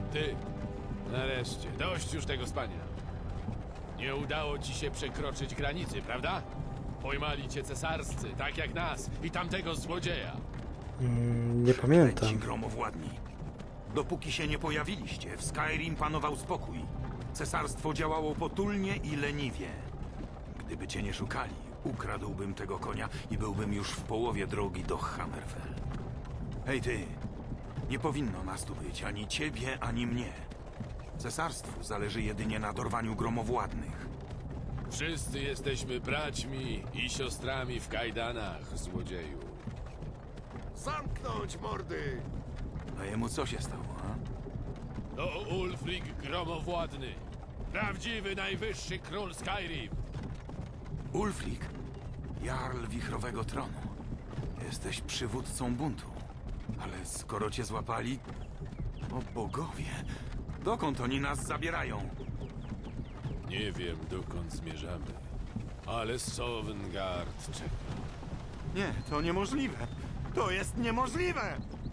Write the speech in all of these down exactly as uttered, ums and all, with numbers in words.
Ty, nareszcie, dość już tego spania. Nie udało ci się przekroczyć granicy, prawda? Pojmali cię cesarscy, tak jak nas i tamtego złodzieja. Mm, nie pamiętam. Ci gromowładni. Dopóki się nie pojawiliście, w Skyrim panował spokój. Cesarstwo działało potulnie i leniwie. Gdyby cię nie szukali, ukradłbym tego konia i byłbym już w połowie drogi do Hammerfell. Hej ty, nie powinno nas tu być ani ciebie, ani mnie. Cesarstwu zależy jedynie na dorwaniu gromowładnych. Wszyscy jesteśmy braćmi i siostrami w kajdanach, złodzieju. Zamknąć mordy! A jemu co się stało, a? To Ulfric Gromowładny. Prawdziwy najwyższy król Skyrim. Ulfric, jarl Wichrowego Tronu. Jesteś przywódcą buntu. Ale skoro cię złapali... O bogowie, dokąd oni nas zabierają? Nie wiem, dokąd zmierzamy, ale Sovngarde czeka. Nie, to niemożliwe. To jest niemożliwe!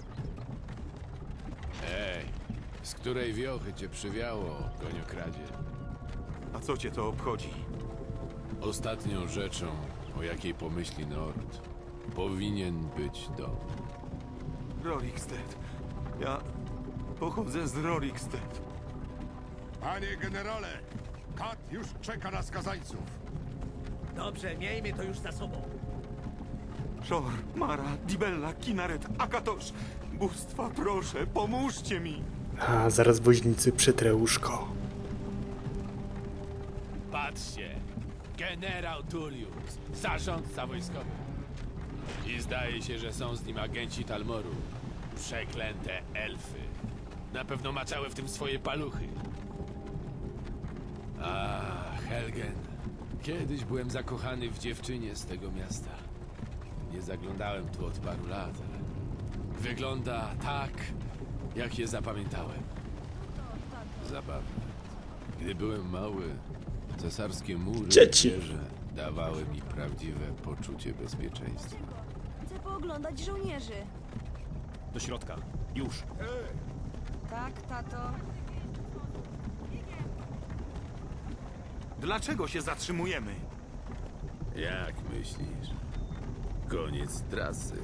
Ej, z której wiochy cię przywiało, koniokradzie? A co cię to obchodzi? Ostatnią rzeczą, o jakiej pomyśli Nord, powinien być dom. Rorikstead. Ja pochodzę z Rorikstead. Panie generale, kat już czeka na skazańców. Dobrze, miejmy to już za sobą. Szor, Mara, Dibella, Kinaret, Akatosz. Bóstwa, proszę, pomóżcie mi. A, zaraz woźnicy przytrę łóżko. Patrzcie, generał Tullius, zarządca wojskowy. I zdaje się, że są z nim agenci Talmoru. Przeklęte elfy. Na pewno maczały w tym swoje paluchy. A, Helgen. Kiedyś byłem zakochany w dziewczynie z tego miasta. Nie zaglądałem tu od paru lat, ale wygląda tak, jak je zapamiętałem. Zabawne. Gdy byłem mały, cesarskie mury Dzieci. i wieże dawały mi prawdziwe poczucie bezpieczeństwa. Chcę pooglądać żołnierzy. Do środka. Już. Tak, tato. Dlaczego się zatrzymujemy? Jak myślisz? Koniec trasy.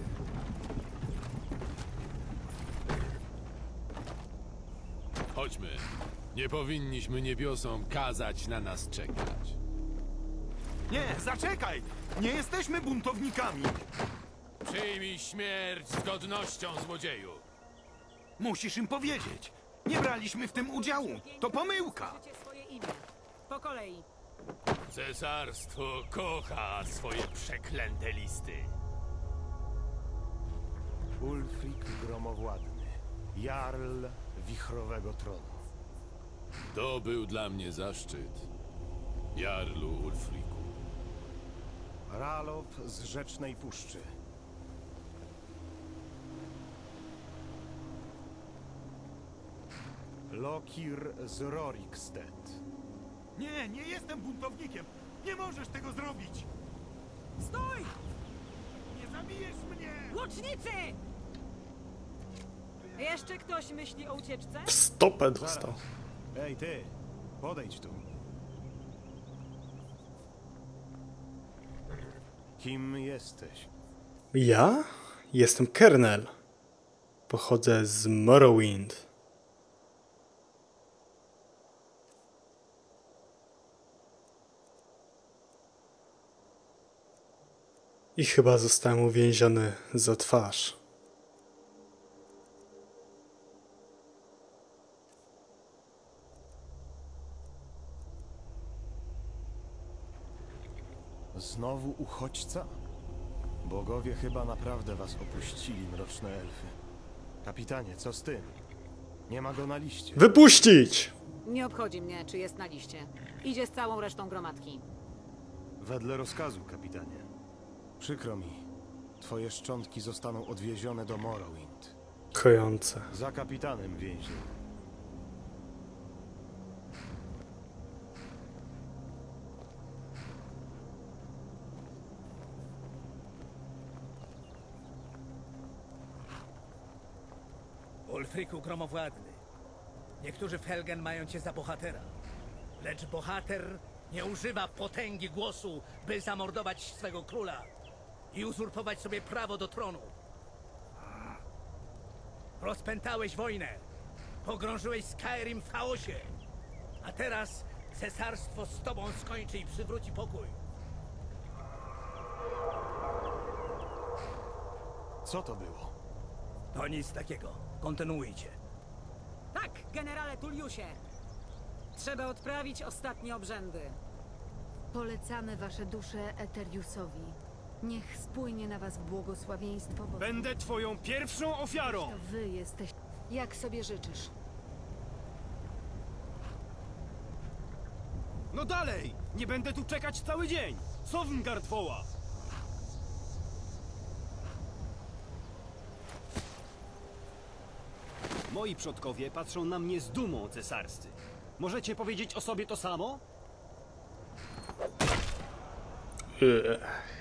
Chodźmy. Nie powinniśmy niebiosom kazać na nas czekać. Nie, zaczekaj! Nie jesteśmy buntownikami! Przyjmij śmierć z godnością, złodzieju. Musisz im powiedzieć. Nie braliśmy w tym udziału. To pomyłka. Swoje imię. Po kolei. Cesarstwo kocha swoje przeklęte listy. Ulfric Gromowładny, jarl Wichrowego Tronu. To był dla mnie zaszczyt. Jarlu Ulfriku. Ralof z Rzecznej Puszczy. Lokir z Rorikstead. Nie, nie jestem buntownikiem. Nie możesz tego zrobić. Stój! Nie zabijesz mnie! Łucznicy! Jeszcze ktoś myśli o ucieczce? W stopę dostał. Ej ty, podejdź tu. Kim jesteś? Ja? Jestem Kernel. Pochodzę z Morrowind. I chyba zostałem uwięziony za twarz. Znowu uchodźca? Bogowie chyba naprawdę was opuścili, mroczne elfy. Kapitanie, co z tym? Nie ma go na liście. Wypuścić! Nie obchodzi mnie, czy jest na liście. Idzie z całą resztą gromadki. Wedle rozkazu, kapitanie. Przykro mi. Twoje szczątki zostaną odwiezione do Morrowind. Kojące. Za kapitanem więźniu. Ulfriku Gromowładny. Niektórzy w Helgen mają cię za bohatera. Lecz bohater nie używa potęgi głosu, by zamordować swego króla i uzurpować sobie prawo do tronu. Rozpętałeś wojnę. Pogrążyłeś Skyrim w chaosie. A teraz cesarstwo z tobą skończy i przywróci pokój. Co to było? To nic takiego. Kontynuujcie. Tak, generale Tulliusie. Trzeba odprawić ostatnie obrzędy. Polecamy wasze dusze Eteriusowi. Niech spłynie na was błogosławieństwo, bo Będę twoją pierwszą ofiarą! to wy jesteś... Jak sobie życzysz. No dalej! Nie będę tu czekać cały dzień! Sovngarde woła! Moi przodkowie patrzą na mnie z dumą, cesarscy. Możecie powiedzieć o sobie to samo? Eee.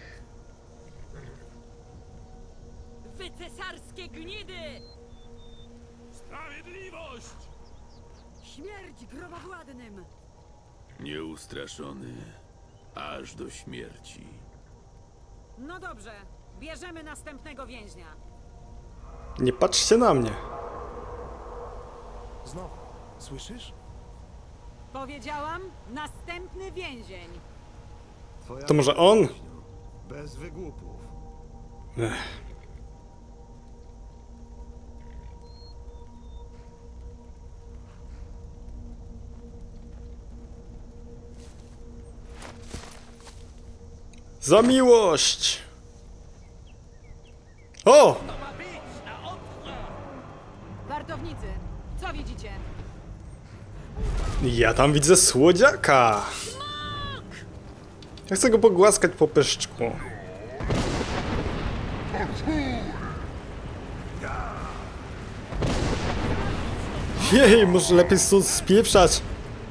Wy cesarskie gnidy! Sprawiedliwość! Śmierć gromowładnym! Nieustraszony aż do śmierci. No dobrze, bierzemy następnego więźnia. Nie patrzcie na mnie. Znowu. Słyszysz? Powiedziałam, następny więzień. Twoja To może on? Bez wygłupów. Ech. Za miłość! O! Wartownicy, co widzicie? Ja tam widzę słodziaka! Ja chcę go pogłaskać po pyszczku. Jej, może lepiej stąd spieprzać.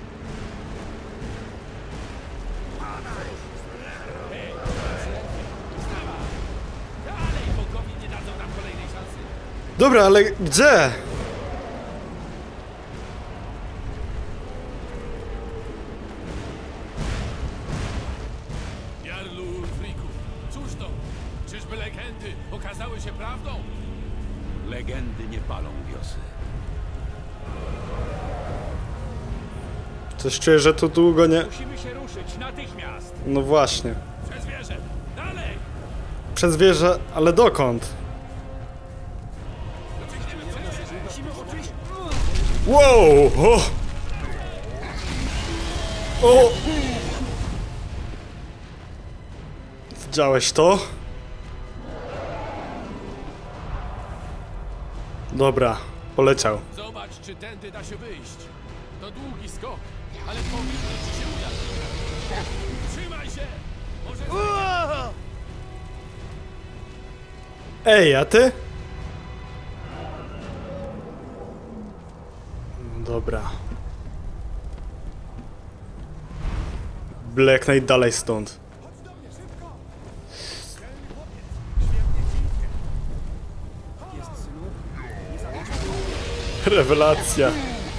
Dobra, ale gdzie? Jarlu Ulfriku, cóż to? Czyżby legendy okazały się prawdą? Legendy nie palą wiosy. Coś czuję, że tu długo nie... Musimy się ruszyć natychmiast. No właśnie. Przez wieżę! Dalej! Przez wieżę, ale dokąd? Wow! O! O! Widziałeś to? Dobra, poleciał. Zobacz, czy tędy da się wyjść. To długi skok, ale powinno ci się udać. Trzymaj się! Może... Ej, a ty? No dobra. Black Knight dalej stąd. Rewelacja.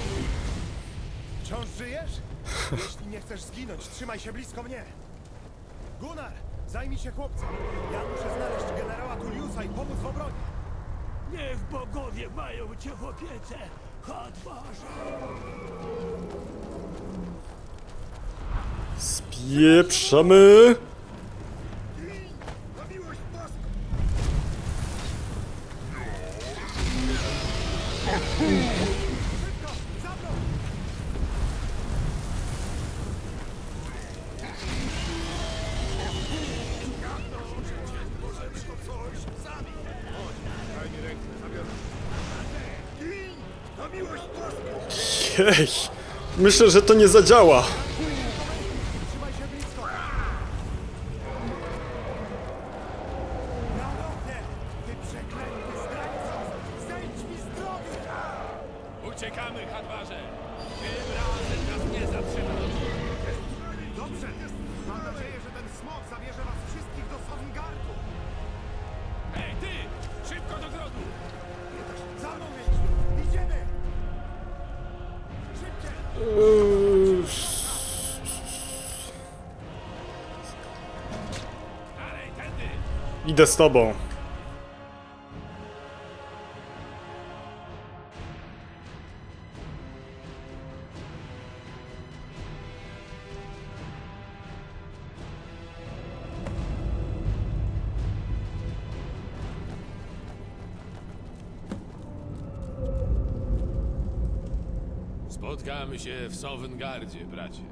Wciąż żyjesz? Jeśli nie chcesz zginąć, trzymaj się blisko mnie. Gunnar, zajmij się chłopcem. Ja muszę znaleźć generała Tulliusa i pomóc w obronie. Niech bogowie mają cię w opiece. Hadwarze. Spieprzamy. Jej, myślę, że to nie zadziała. Trzymaj się blisko. Panowie, ty przeklęty zdrajco! Zejdź mi z drogi! Uciekamy, Hadwarze! Tym razem nas nie zatrzymasz! Dobrze, mam nadzieję, że ten smok zabierze was wszystkich do Sovngardu. Ej, ty! Szybko do grodu! Za mną, Wiedźmin! Idziemy! Idę z tobą. Spotkamy się w Sovngardzie, bracie.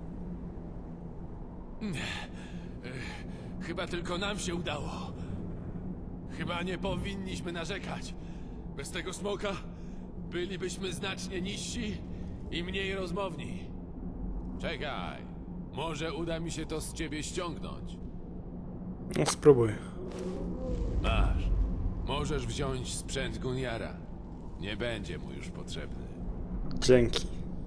Chyba tylko nam się udało. Chyba nie powinniśmy narzekać. Bez tego smoka bylibyśmy znacznie niżsi i mniej rozmowni. Czekaj, może uda mi się to z ciebie ściągnąć. No spróbuj. Masz. Możesz wziąć sprzęt Gunnara. Nie będzie mu już potrzebny. Dzięki.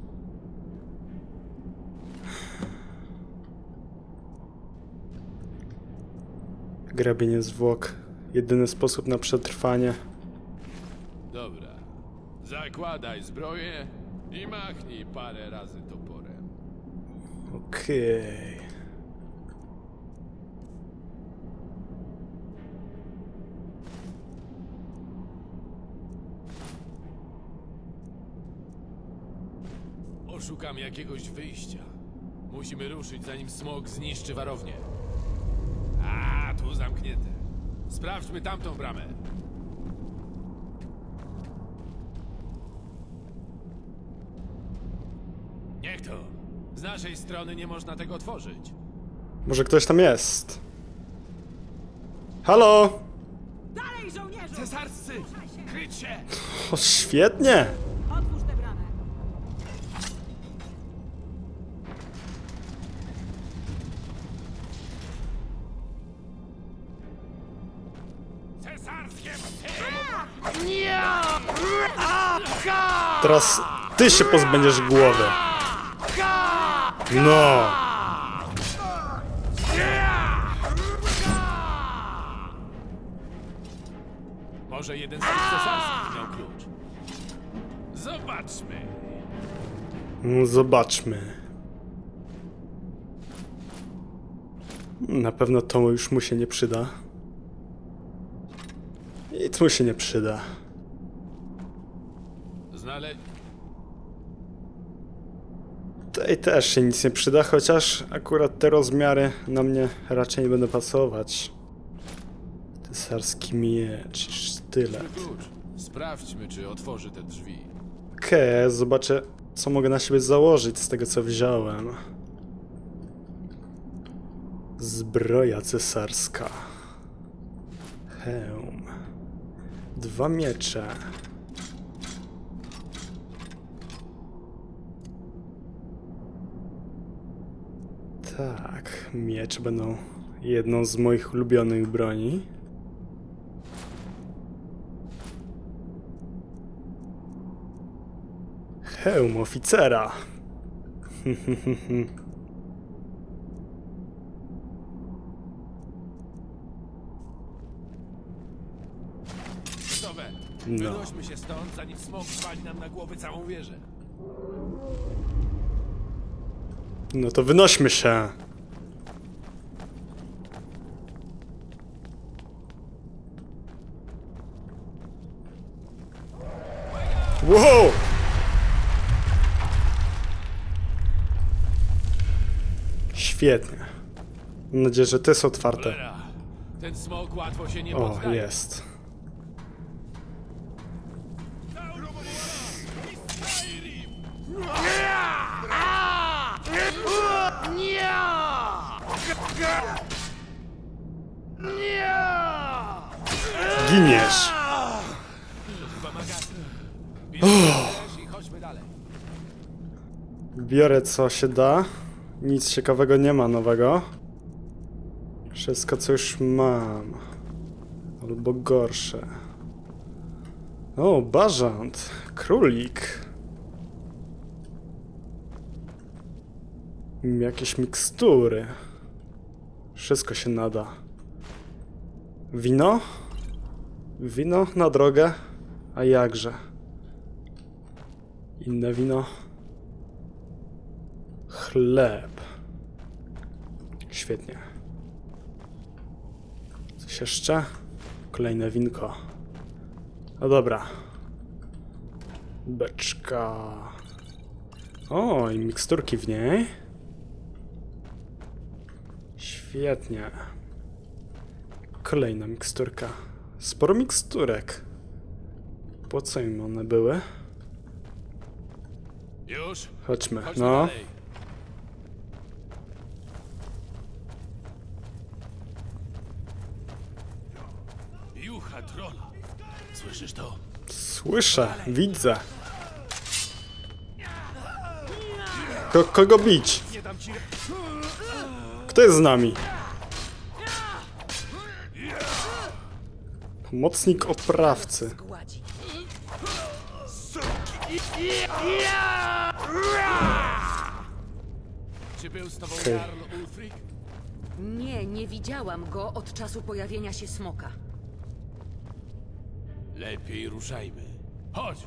Grabienie zwłok. Jedyny sposób na przetrwanie. Dobra. Zakładaj zbroję i machnij parę razy toporem. Okej. Poszukam jakiegoś wyjścia. Musimy ruszyć, zanim smok zniszczy warownię. A, tu zamknięte. Sprawdźmy tamtą bramę. Niech to. Z naszej strony nie można tego otworzyć. Może ktoś tam jest? Halo? Dalej, żołnierzu! Cesarscy! Kryć się! O, świetnie! Otwórz tę bramę. Cesarskie! Teraz ty się pozbędziesz głowy. No! Może jeden z tych cesarskich miał klucz. Zobaczmy. No, zobaczmy. Na pewno to już mu się nie przyda. Nic mu się nie przyda. Znale... Tej też się nic nie przyda, chociaż akurat te rozmiary na mnie raczej nie będą pasować. Cesarski miecz i sztylet. Klucz. Sprawdźmy, czy otworzy te drzwi. Okej, okay, zobaczę, co mogę na siebie założyć z tego, co wziąłem. Zbroja cesarska. Hełm. Dwa miecze. Tak, miecze będą jedną z moich ulubionych broni. Hełm oficera. Gotowe. No. Wynośmy się stąd, zanim smok zwali nam na głowy całą wieżę. No to wynośmy się. Wow! Świetnie. Mam nadzieję, że to jest otwarte. Cholera. Ten smok łatwo się nie O, poddaje. jest. Giniesz. Chyba magazyn. Bierzemy i chodźmy dalej. Biorę co się da. Nic ciekawego nie ma nowego. Wszystko co już mam. Albo gorsze. O, bażant. Królik. Jakieś mikstury. Wszystko się nada. Wino? Wino na drogę? A jakże? Inne wino? Chleb. Świetnie. Coś Coś jeszcze? Kolejne winko. No dobra. Beczka. O, i miksturki w niej. Świetnie. Kolejna miksturka. Sporo miksturek. Po co im one były? Już? Chodźmy, Chodźmy no. dalej. Jucha trolla. Słyszysz to? Słyszę, widzę. Ko kogo bić? Kto jest z nami? Pomocnik oprawcy. Czy był z tobą Okej. Jarl Ulfric? Nie, nie widziałam go od czasu pojawienia się smoka. Lepiej ruszajmy. Chodź!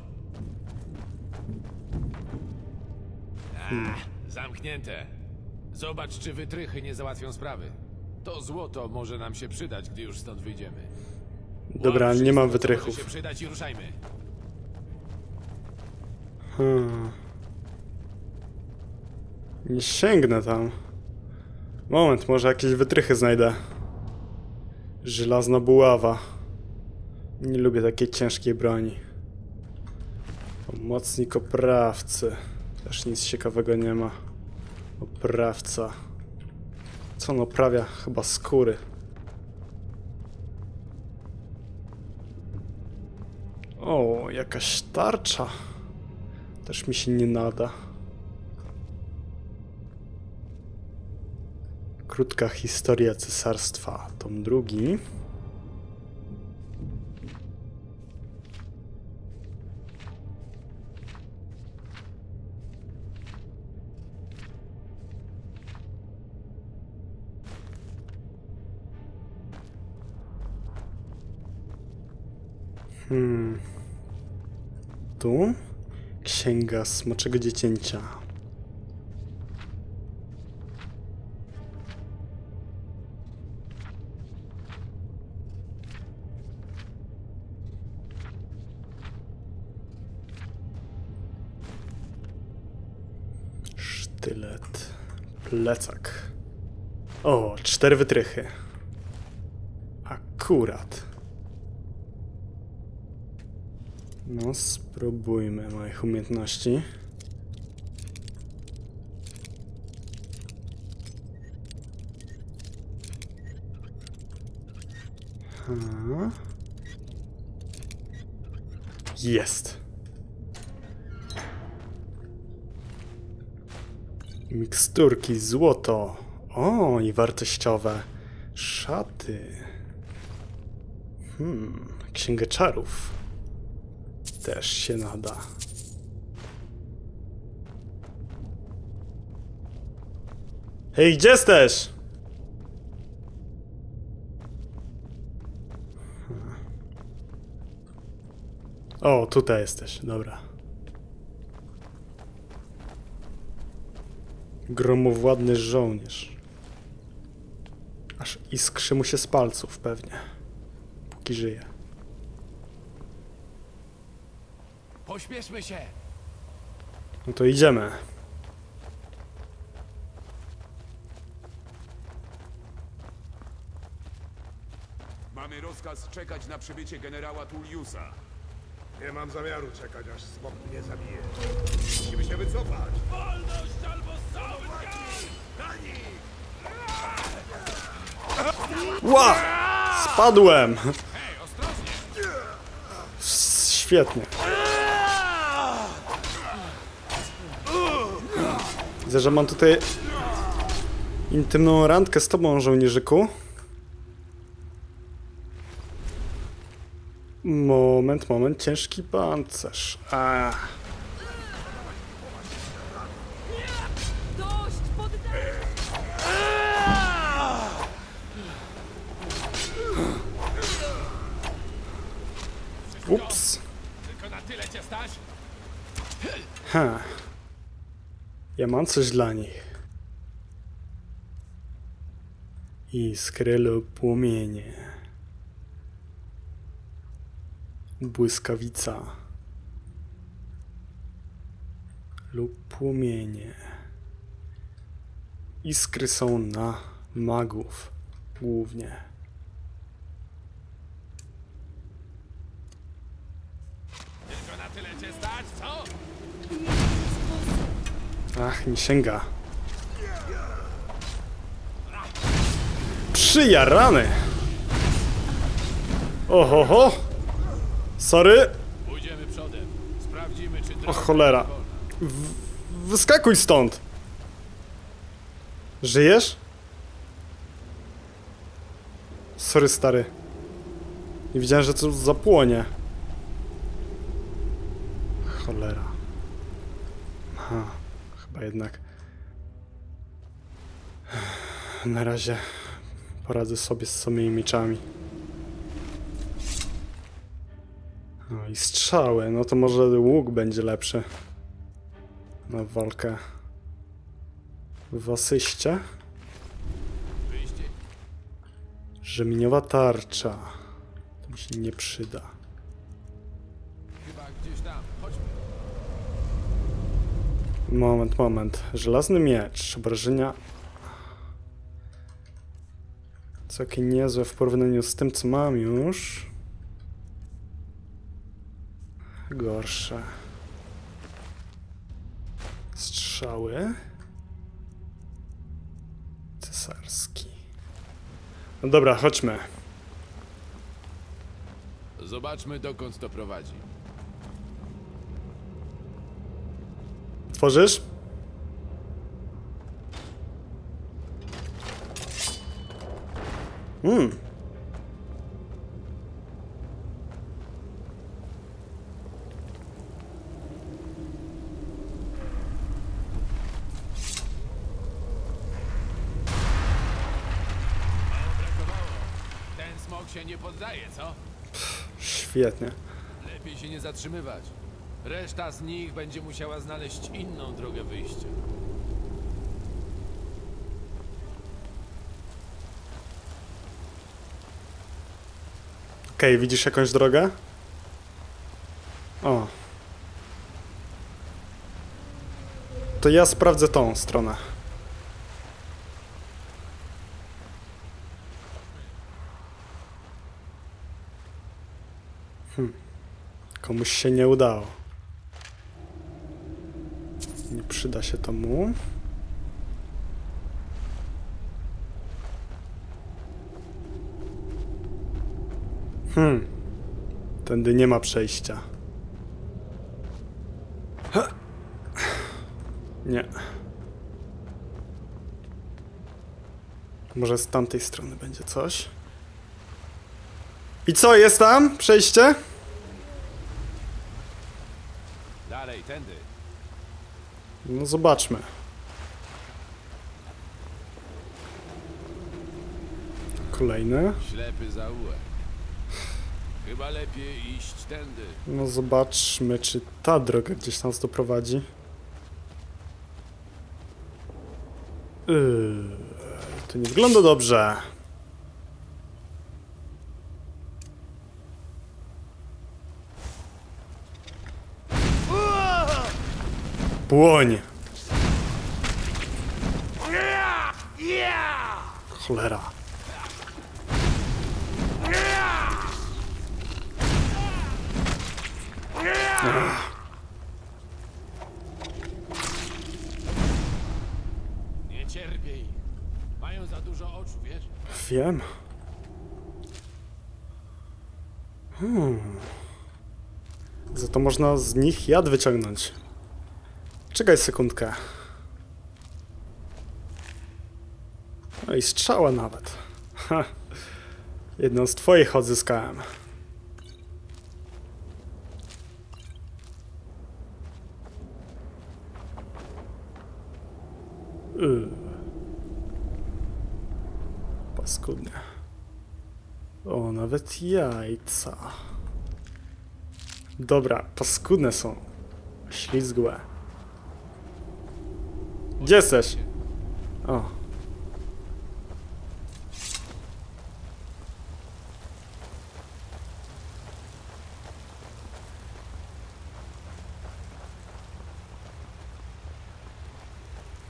Ach, zamknięte. Zobacz, czy wytrychy nie załatwią sprawy. To złoto może nam się przydać, gdy już stąd wyjdziemy. Dobra, Łap nie wszystko, mam co wytrychów. może się przydać i ruszajmy. Hmm. Nie sięgnę tam. Moment, może jakieś wytrychy znajdę. Żelazna buława. Nie lubię takiej ciężkiej broni. Pomocnik oprawcy. Też nic ciekawego nie ma. Oprawca. Co on oprawia? Chyba skóry. O, jakaś tarcza. Też mi się nie nada. Krótka historia cesarstwa. Tom drugi. Hmm. Tu? Księga Smoczego Dziecięcia. Sztylet. Plecak. O, cztery wytrychy. Akurat. No, spróbujmy moich umiejętności. Ha. Jest. Miksturki, złoto. O, i wartościowe szaty. Hmm, księgę czarów. Też się nada. Hej, gdzie jesteś? O, tutaj jesteś, dobra. Gromowładny żołnierz. Aż iskrzy mu się z palców pewnie. Póki żyje. Pośpieszmy się! No to idziemy. Mamy rozkaz czekać na przybycie generała Tulliusa. Nie mam zamiaru czekać, aż smok mnie zabije. Musimy się wycofać. Wolność albo cały Ła! Spadłem! Hej, ostrożnie! Świetnie. Widzę, że mam tutaj intymną randkę z tobą, żołnierzyku. Moment, moment, ciężki pancerz. A. Dość poddaj! Ups. Tylko na tyle cię stać? Ha. Ja mam coś dla nich. Iskry lub płomienie. Błyskawica. Lub płomienie. Iskry są na magów głównie. Tylko na tyle cię stać, co? Ach, nie sięga. Przyjarany! Ohoho! Sorry! Pójdziemy przodem. Sprawdzimy, czy... O cholera. W wyskakuj stąd! Żyjesz? Sorry, stary. Nie wiedziałem, że to zapłonie. Cholera. Aha, chyba jednak. Na razie poradzę sobie z samymi mieczami. No i strzały, no to może łuk będzie lepszy na walkę w asyście. Wyjście. Rzemieniowa tarcza. To mi się nie przyda. Chyba gdzieś tam. Chodźmy. Moment, moment. Żelazny miecz. Obrażenia. Całkiem niezłe w porównaniu z tym, co mam już. Gorsze. Strzały. Cesarski. No dobra, chodźmy. Zobaczmy, dokąd to prowadzi. Tworzysz? Hmm. Ten smok się nie poddaje, co? Świetnie. Lepiej się nie zatrzymywać. Reszta z nich będzie musiała znaleźć inną drogę wyjścia. Okej, okay, widzisz jakąś drogę? O. To ja sprawdzę tą stronę. Hm. Komuś się nie udało. Nie przyda się to mu. Hmm. Tędy nie ma przejścia. Ha. Nie. Może z tamtej strony będzie coś? I co, jest tam przejście? Dalej, tędy. No zobaczmy. Kolejny. Ślepy zaułek. Chyba lepiej iść tędy. No zobaczmy, czy ta droga gdzieś nas doprowadzi. Yy, to nie wygląda dobrze. Płoń! Cholera. Ach. Nie cierpię ich. Mają za dużo oczu, wiesz? Wiem. Hmm. Za to można z nich jad wyciągnąć. Czekaj sekundkę. No i strzała nawet. Ha. Jedną z twoich odzyskałem. Yy. Paskudnie. O, nawet jajca. Dobra, paskudne są. Ślizgłe. Gdzie jesteś? O.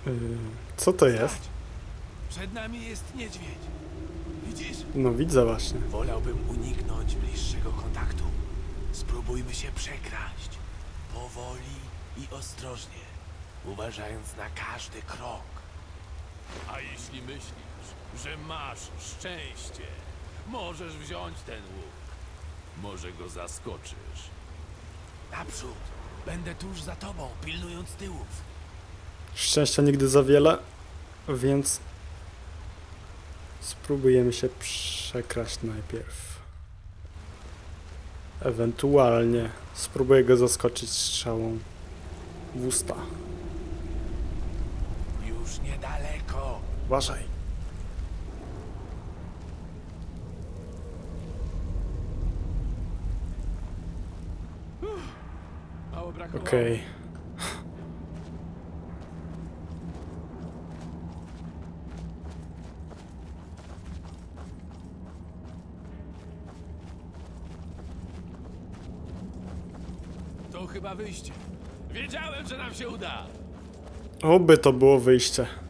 Yy, co to jest? Stać. Przed nami jest niedźwiedź. Widzisz? No widzę właśnie. Wolałbym uniknąć bliższego kontaktu. Spróbujmy się przekraść. Powoli i ostrożnie. Uważając na każdy krok. A jeśli myślisz, że masz szczęście, możesz wziąć ten łuk. Może go zaskoczysz. Naprzód. Będę tuż za tobą, pilnując tyłów. Szczęścia nigdy za wiele, więc spróbujemy się przekraść najpierw. Ewentualnie spróbuję go zaskoczyć strzałą w usta. Już niedaleko. Uważaj. Mało brakowało. Okej. To chyba wyjście. Wiedziałem, że nam się uda. Oby to było wyjście.